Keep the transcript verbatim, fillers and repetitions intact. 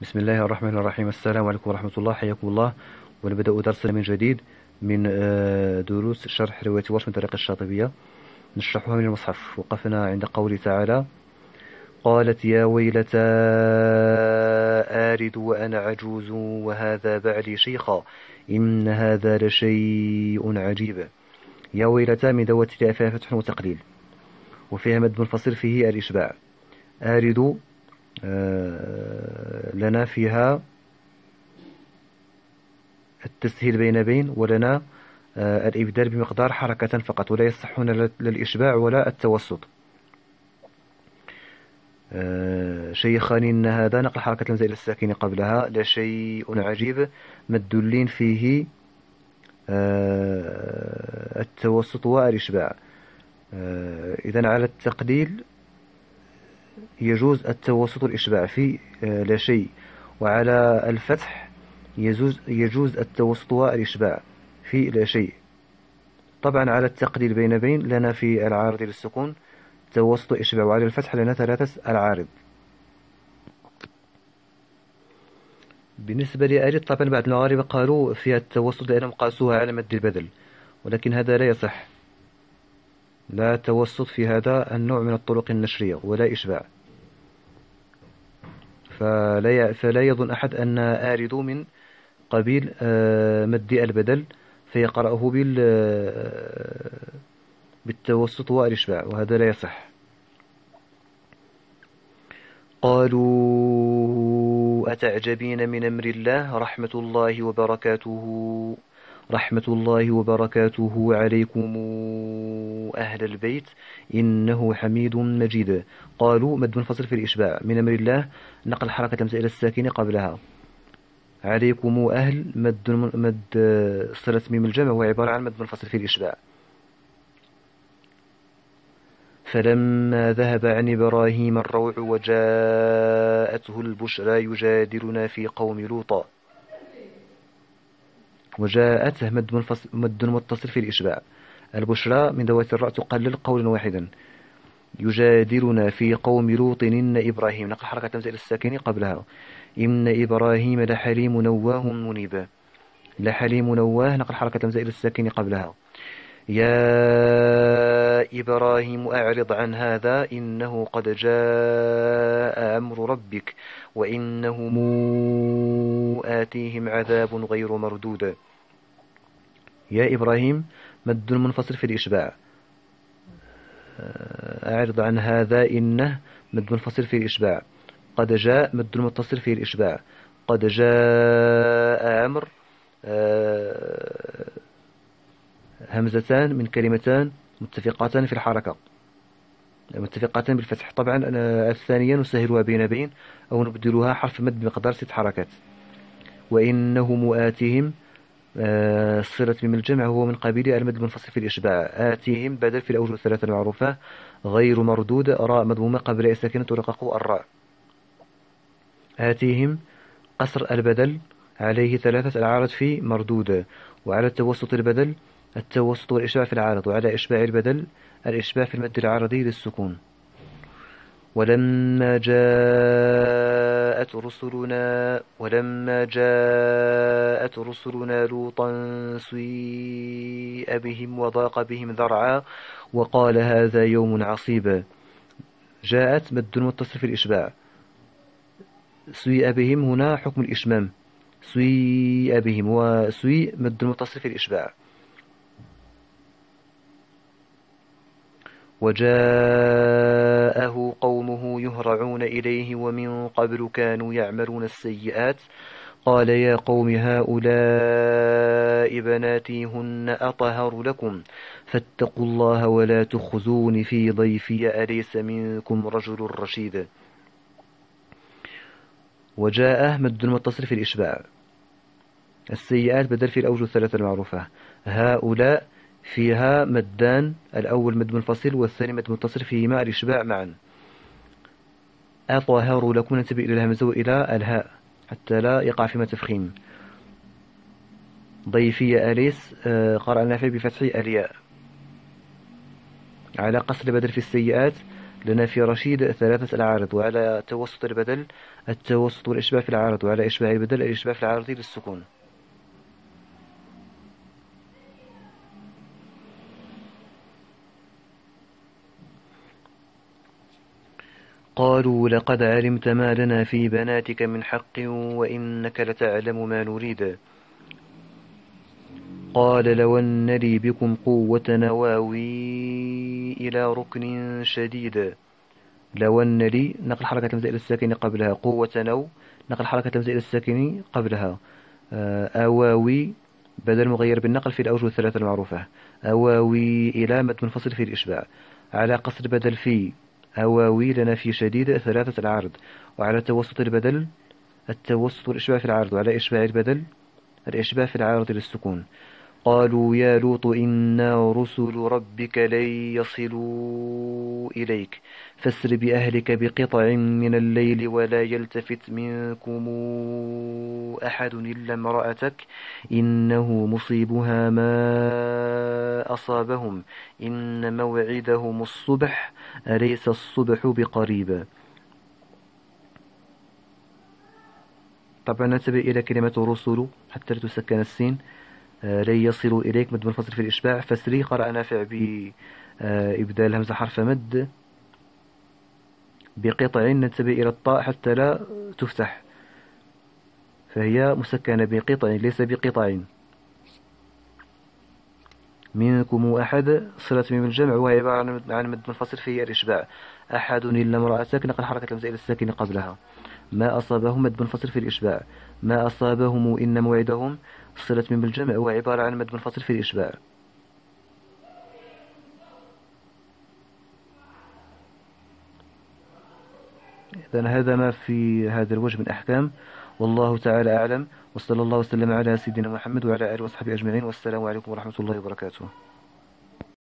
بسم الله الرحمن الرحيم. السلام عليكم ورحمة الله، حياكم الله. ونبدأ درسنا من جديد من آه، دروس شرح رواية ورش من طريق الشاطبية، نشرحها من المصحف. وقفنا عند قوله تعالى: قالت يا ويلتى آلد وأنا عجوز وهذا بعلي شيخا إن هذا لشيء عجيب. يا ويلتى من ذوات الياء فيها فتح وتقليل، وفيها مد منفصل فيه الإشباع. آلد آه، لنا فيها التسهيل بين بين، ولنا آه، الإبدال بمقدار حركة فقط، ولا يصحون لا الإشباع ولا التوسط. آه، شيخان إن هذا نقل حركة الهمزة إلى الساكن قبلها. لشيء عجيب مد اللين فيه آه، التوسط والإشباع. آه، إذن على التقليل يجوز التوسط والإشباع في آه، لا شيء، وعلى الفتح يجوز يجوز التوسط والإشباع في لا شيء. طبعا على التقليل بين بين لنا في العارض للسكون توسط إشباع، وعلى الفتح لنا ثلاثة العارض. بالنسبة لآلة طبعا بعض المغاربة قالوا فيها التوسط لأنهم قاسوها على مد البدل، ولكن هذا لا يصح. لا توسط في هذا النوع من الطرق النشرية ولا إشباع. فلا ي- فلا يظن أحد أن آلد من قبيل آه، مد البدل فيقرأه بال آه، بالتوسط والإشباع، وهذا لا يصح. قالوا أتعجبين من أمر الله رحمة الله وبركاته رحمة الله وبركاته عليكم أهل البيت إنه حميد مجيد. قالوا مد منفصل في الإشباع. من أمر الله نقل حركة الهمزة إلى الساكن قبلها. عليكم أهل مد مد صلة ميم الجمع، هو عبارة عن مد منفصل في الإشباع. فلما ذهب عن إبراهيم الروع وجاءته البشرى يجادلنا في قوم لوط. وجاءته مد منفصل مد متصل في الإشباع. البشرى من ذوات الراء تقلل قولا واحدا. يجادلنا في قوم لوط إن إبراهيم نقل حركة الهمزة إلى الساكن قبلها. إن إبراهيم لحليم نواه منيب. لحليم نواه نقل حركة الهمزة إلى الساكن قبلها. يا إبراهيم أعرض عن هذا إنه قد جاء أمر ربك وإنهم آتيهم عذاب غير مردود. يا إبراهيم مد منفصل في الإشباع. أعرض عن هذا إنه مد منفصل في الإشباع. قد جاء مد متصل في الإشباع. قد جاء أمر آه، همزتان من كلمتان متفقتان في الحركة، متفقتان بالفتح. طبعا أنا الثانية نسهلها بين بين أو نبدلها حرف مد بمقدار ست حركات. وإنه مؤاتهم آه، صلة من الجمع هو من قبيل المد المنفصل في الإشباع. آتيهم بدل في الأوجه الثلاثة المعروفة. غير مردود راء مضمومة قبل ساكنة ترقق الراء. آتيهم قصر البدل عليه ثلاثة العارض في مردود، وعلى التوسط البدل التوسط والإشباع في العارض، وعلى إشباع البدل الإشباع في المد العارضي للسكون. ولما جاءت رسلنا ولما جاءت رسلنا لوطا سيء بهم وضاق بهم ذرعا وقال هذا يوم عصيب. جاءت مد متصل في الإشباع. سيء بهم هنا حكم الإشمام. سيء بهم وسيء مد متصل في الإشباع. وجاءه قومه يهرعون إليه ومن قبل كانوا يعملون السيئات قال يا قوم هؤلاء بناتي هن أطهر لكم فاتقوا الله ولا تخزون في ضيفي أليس منكم رجل رشيد. وجاءه مد متصل في الإشباع. السيئات بدل في الأوجه الثلاثة المعروفة. هؤلاء فيها مدان، الأول مد منفصل والثاني مد متصل فيهما الإشباع معا. أطهر لكم ننتبه إلى الهمزة وإلى الهاء حتى لا يقع فيما تفخيم. ضيفي أليس آه، قرأ النافع بفتح الياء. على قصر البدل في السيئات لنا في رشيد ثلاثة العارض، وعلى توسط البدل التوسط والإشباع في العارض، وعلى إشباع البدل الإشباع في العارض للسكون. قالوا لقد علمت ما لنا في بناتك من حق وإنك لتعلم ما نريد. قال لو أن لي بكم قوة نواوي إلى ركن شديد. لو أن لي نقل حركة الهمزة إلى الساكن قبلها، قوة نو نقل حركة الهمزة إلى الساكن قبلها. آه، أواوي بدل مغير بالنقل في الأوجه الثلاثة المعروفة. أواوي إلى مد منفصل في الإشباع، على قصر بدل في أواوي لنا في شديد ثلاثة العرض، وعلى توسط البدل التوسط والإشباع في العرض، وعلى إشباع البدل الإشباع في العارض للسكون. قالوا يا لوط إنا رسل ربك لن يصلوا إليك فاسر بأهلك بقطع من الليل ولا يلتفت منكم أحد إلا امرأتك إنه مصيبها ما أصابهم إن موعدهم الصبح أليس الصبح بقريب. طبعا ننتبه إلى كلمة رسل حتى لا تسكن السين. آه، لن يصلوا إليك مد منفصل في الإشباع. فسري قرأ نافع بإبدال همزة حرف مد بقطع، ننتبه إلى الطاء حتى لا تفتح، فهي مسكنة بقطع ليس بقطع. منكم أحد صلة ميم الجمع، وهي عبارة عن مد منفصل في الإشباع. أحد إلا امرأتك نقل حركة الهمزة إلى الساكن قبلها. ما أصابهم مد منفصل في الإشباع. ما أصابهم إن موعدهم صلة ميم الجمع، وهو عبارة عن مد منفصل في الإشباع. إذن هذا ما في هذا الوجه من أحكام، والله تعالى أعلم، وصلى الله وسلم على سيدنا محمد وعلى آله وصحبه أجمعين، والسلام عليكم ورحمة الله وبركاته.